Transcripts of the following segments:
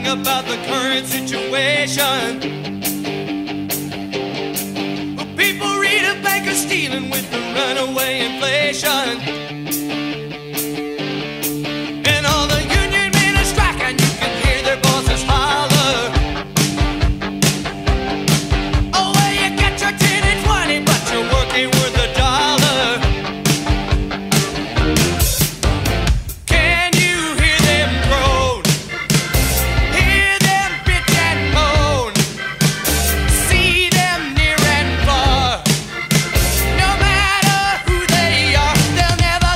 think about the current situation. People read a banker stealing with the runaway inflation. And all the union men are striking, you can hear their bosses holler. Oh, well, you got your 10 and 20, but your work ain't worth a dollar. Can you hear them groan? Hear them bitch and moan? See them near and far? No matter who they are, they'll never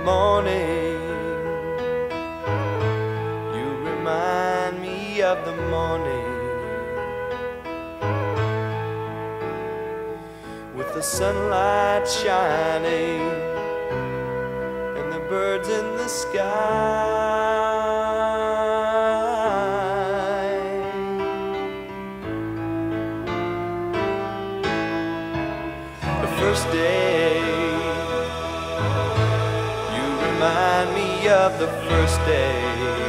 morning. You remind me of the morning, with the sunlight shining and the birds in the sky. The first day, you remind me of the first day.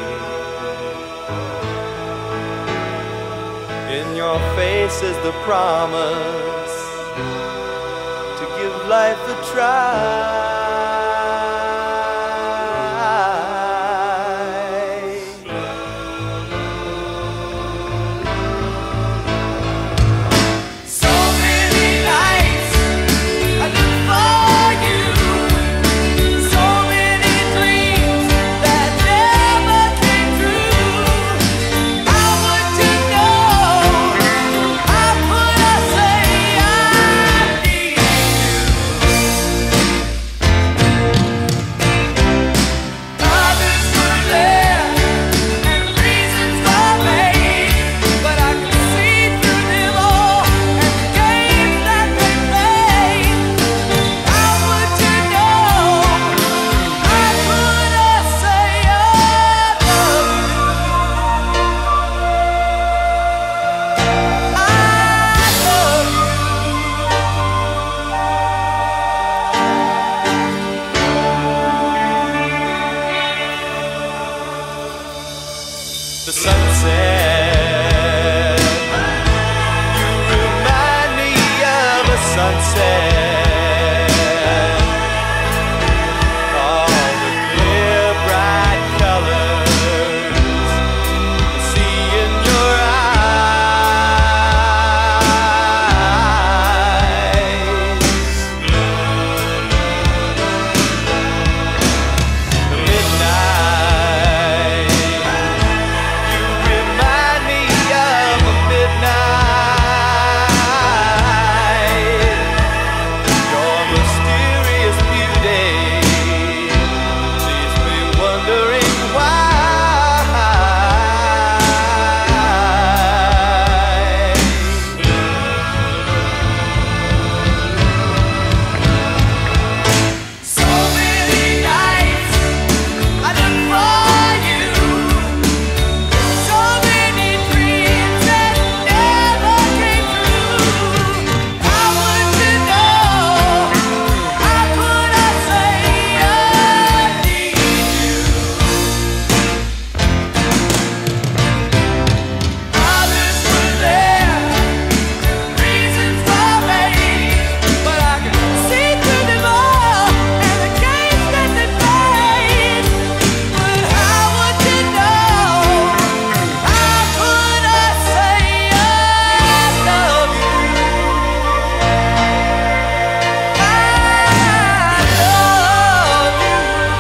In your face is the promise to give life a try. So many nights I look for you, so many dreams that never came true. How would you know? How could I say I need you? Others were there and reasons were made, but I could see through them all and the games that they played. How would you know? How could I say I love you? I love you. The sunset, you remind me of a sunset. All the clear, bright colors I see in your eyes. Midnight, you remind me of a midnight. Your mysterious beauty leaves me wondering why. So many nights I look for you, so many dreams that never came true. How would you know? How could I say I need you? Others were there, reasons were made, but I could see through them all and the games that they played. But how would you know? How could I say I love you? I love you.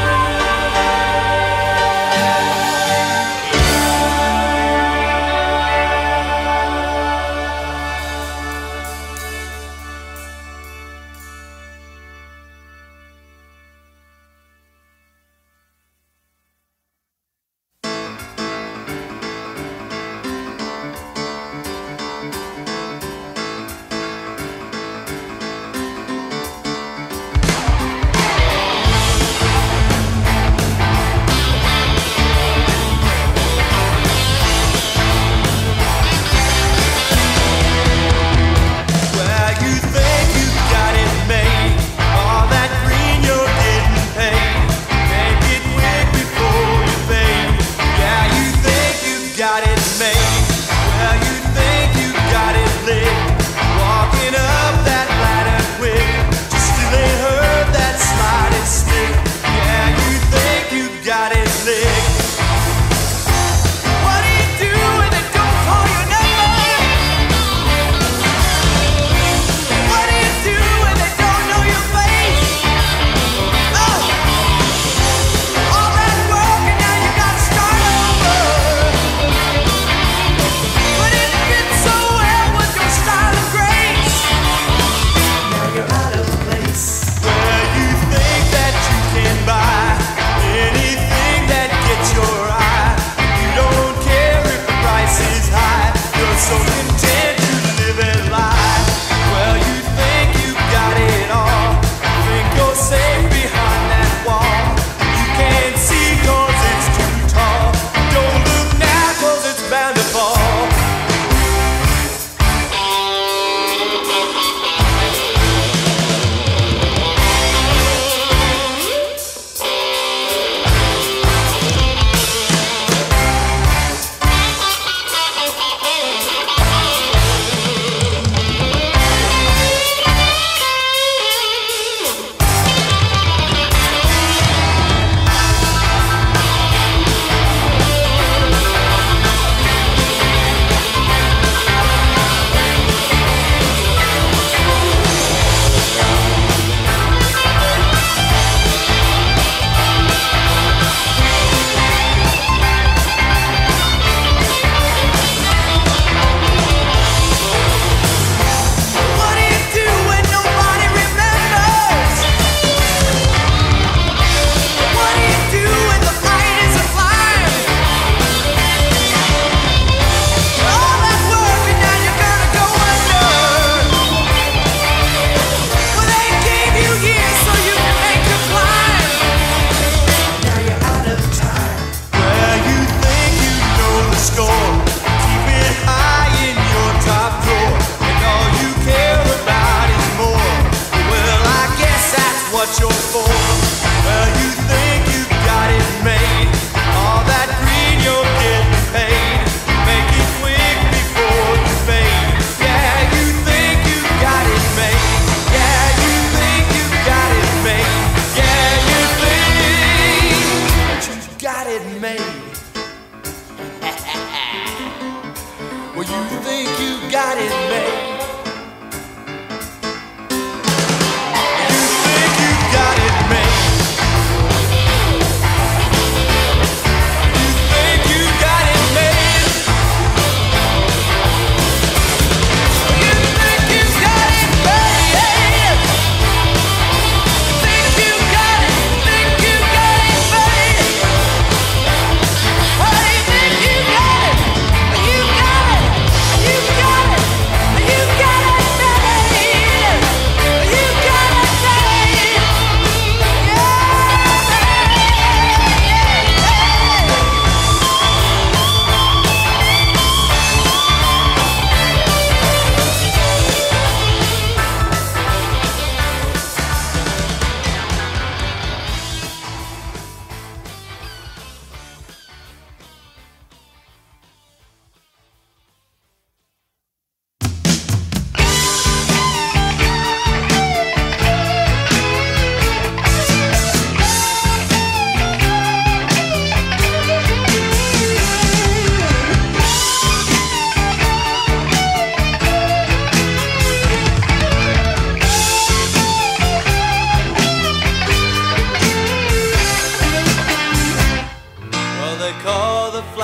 Well, you think you got it made. All that green you're getting paid. Make it quick before you fade. Yeah, you think you got it made. Well, you think you got it lit. Walking up that ladder quick. You still ain't heard that sliding stick. Yeah, you think you got it lit. What do you do when they don't call your number? What do you do when they don't know your face? Oh, all that work and now you gotta start over. But it fits so well with your style of grace. Now you're out of place. Well, you think that you can buy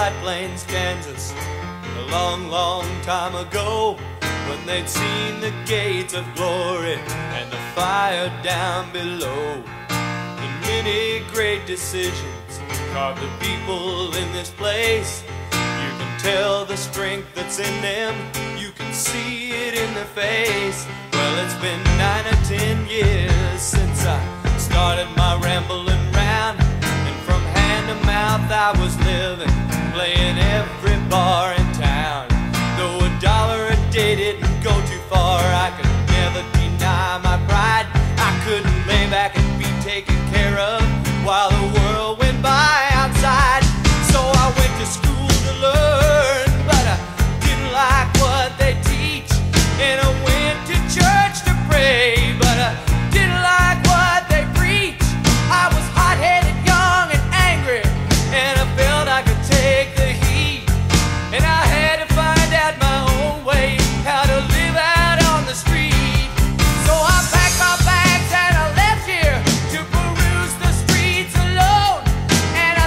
White Plains, Kansas, a long, long time ago, when they'd seen the gates of glory and the fire down below. And many great decisions carved the people in this place. You can tell the strength that's in them, you can see it in their face. Well, it's been 9 or 10 years since I started my rambling round, and from hand to mouth I was living, playing every bar in town. Though $1 a day didn't go too far, I could never deny my pride. I couldn't lay back and be taken care of while the world went by outside. So I went to school to learn, but I didn't like what they teach. And I went to church to pray, but I didn't like what they preach. I was hot-headed, young and angry, and I felt I could take the heat. And I had to find out my own way, how to live out on the street. So I packed my bags and I left here to peruse the streets alone. And I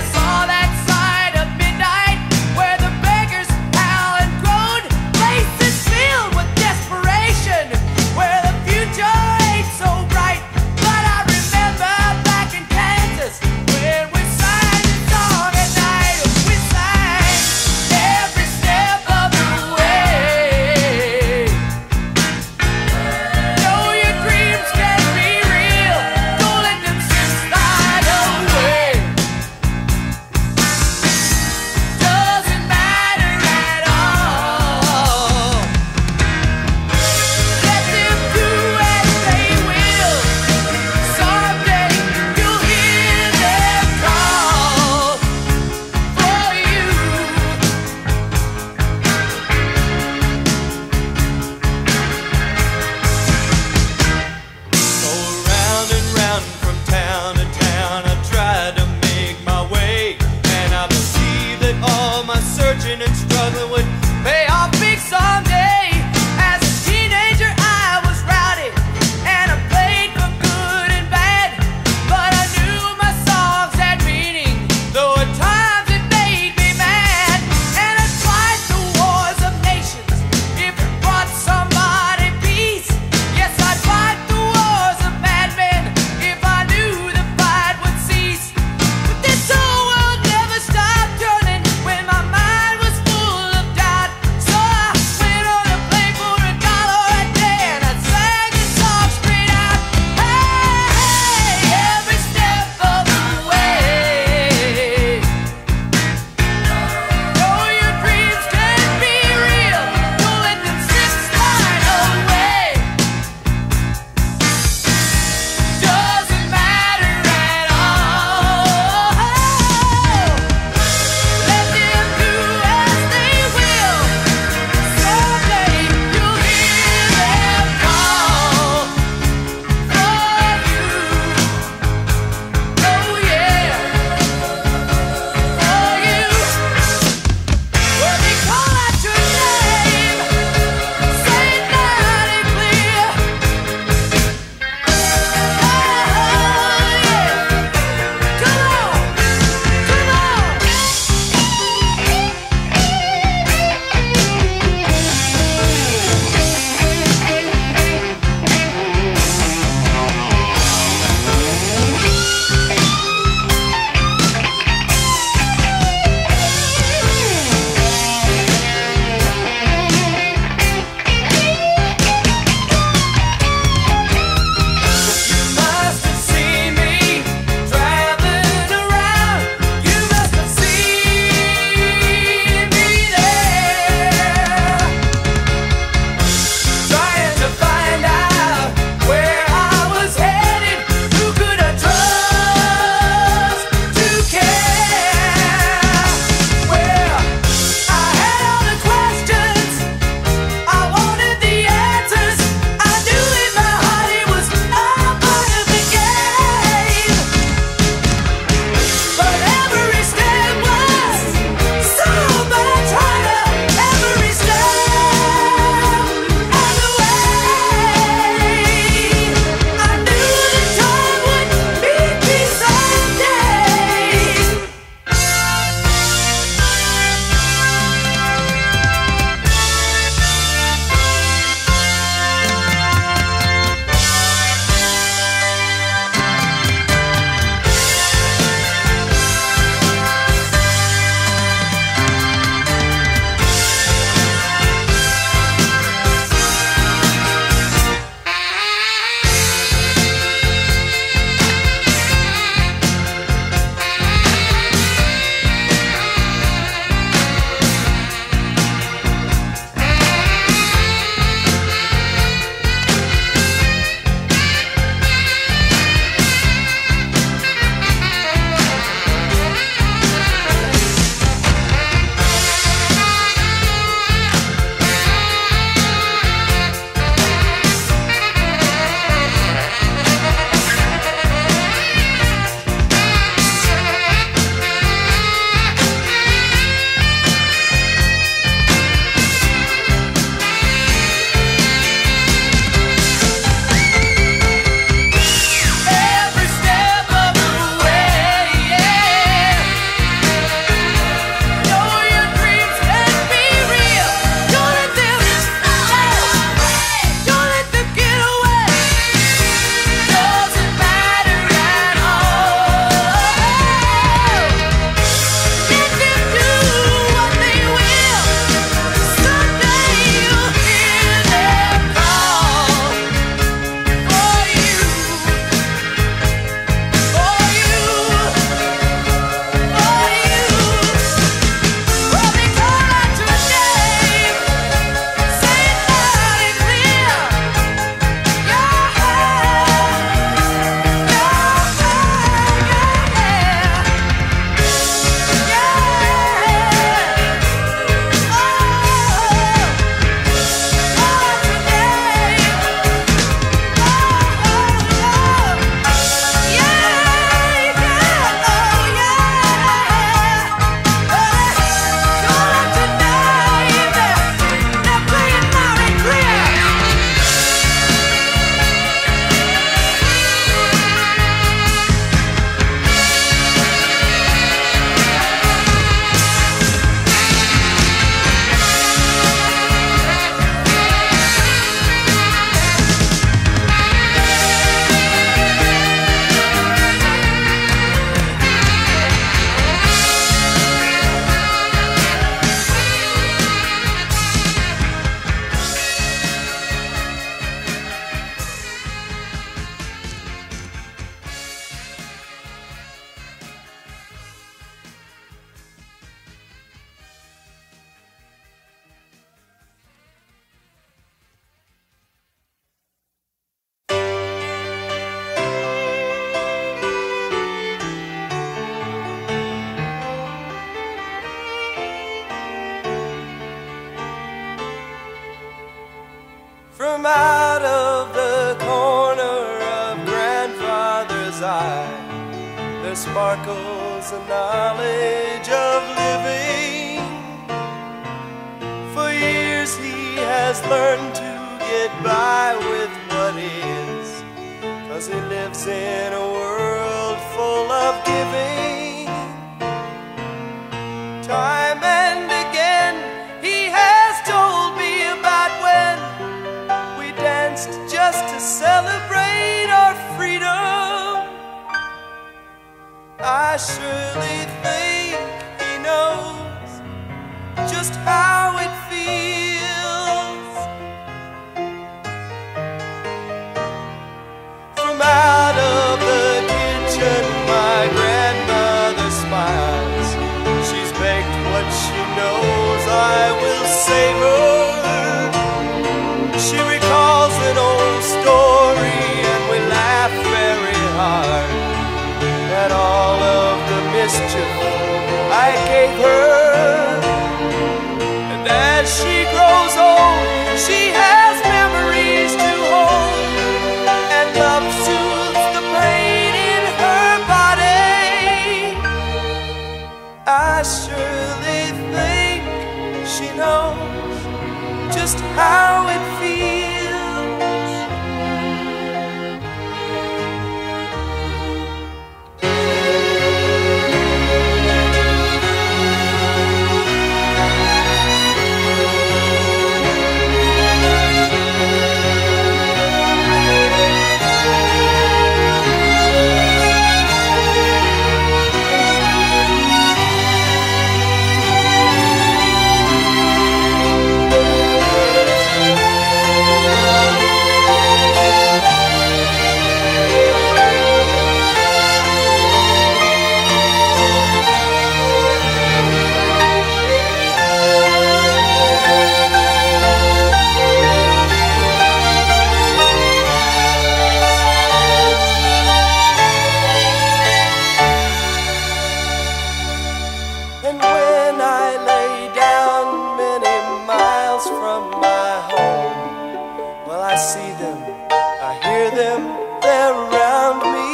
From out of the corner of grandfather's eye, there sparkles a knowledge of living. For years he has learned to get by with what is, 'cause he lives in a world full of giving. Time and again he has told me about when we danced just to celebrate our freedom. I surely think he knows just how it feels. From out of the kitchen my grandmother smiles. She's baked what she knows I will save her. She recalls an old story and we laugh very hard at all of the mischief I gave her. And as she grows old, she has memories to hold, and love soothes the pain in her body. I surely think she knows just how it feels. And when I lay down many miles from my home, well, I see them, I hear them, they're around me.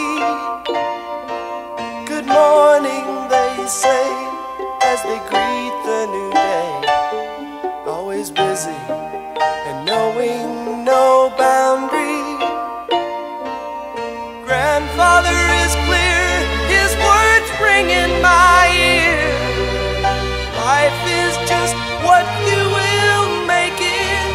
Good morning, they say, as they greet the new day. Always busy and knowing no boundary. Grandfather is clear, his words ring in my ear. Life is just what you will make it.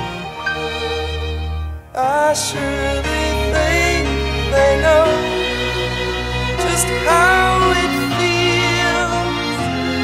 I surely think they know just how it feels.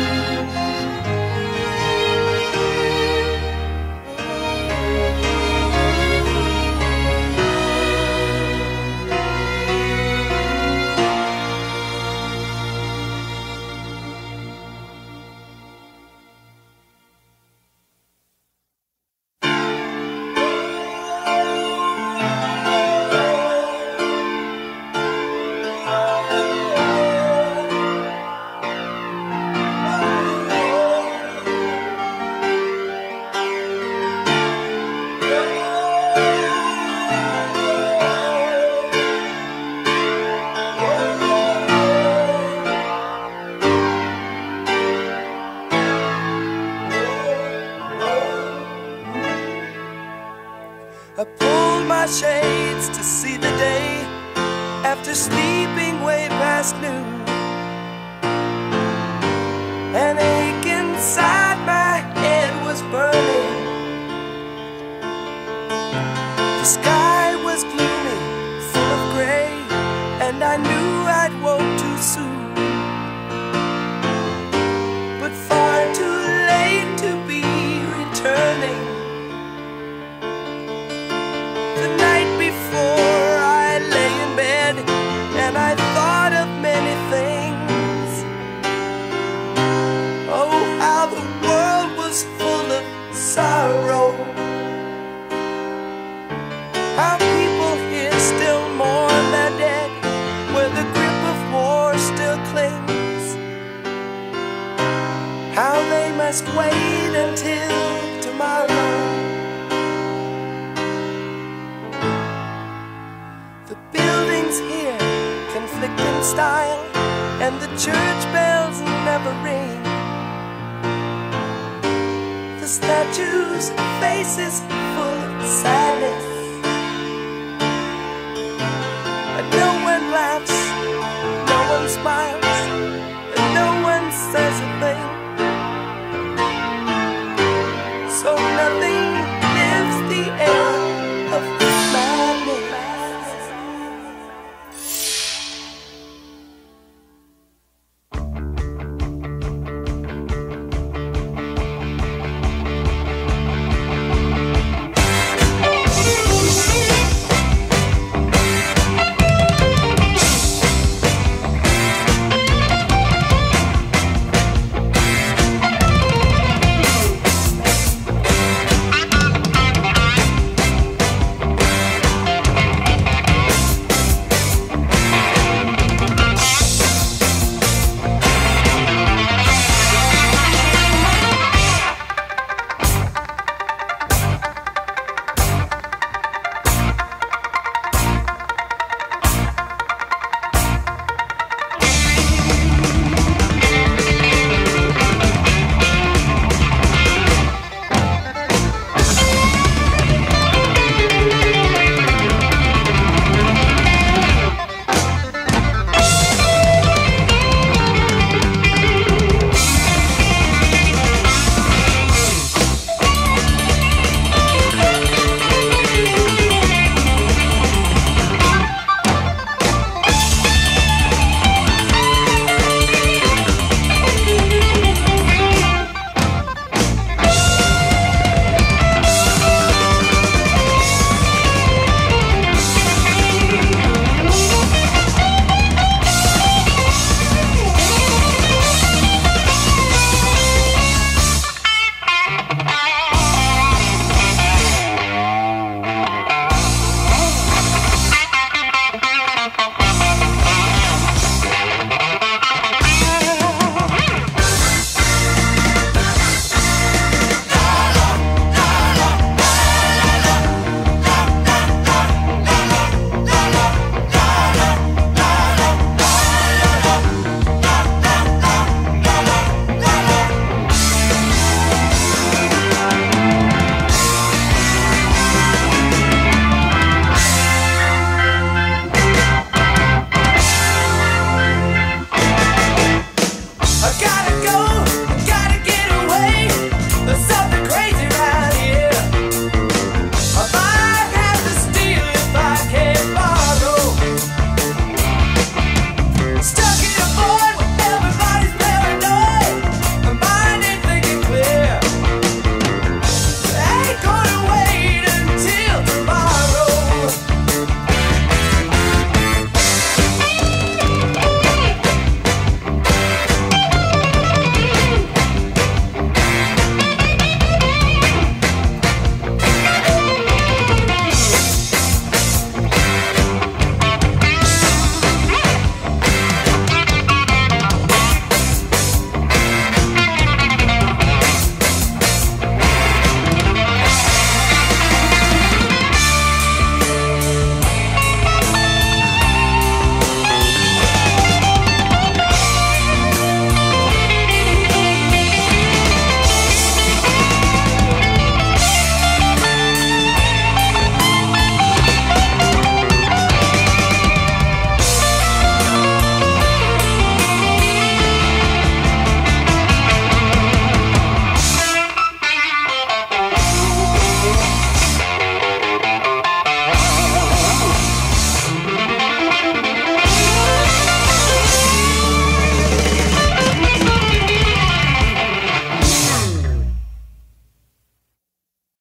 I pulled my shades to see the day after sleeping way past noon. An ache inside my head was burning. The sky was gloomy, full of gray, and I knew I'd woke too soon. But far too late to be returning. The night before I lay in bed and I thought of many things. Oh, how the world was full of sorrow. How people here still mourn their dead, where the grip of war still clings. How they must wait until tomorrow style, and the church bells never ring. The statues' faces full of sadness,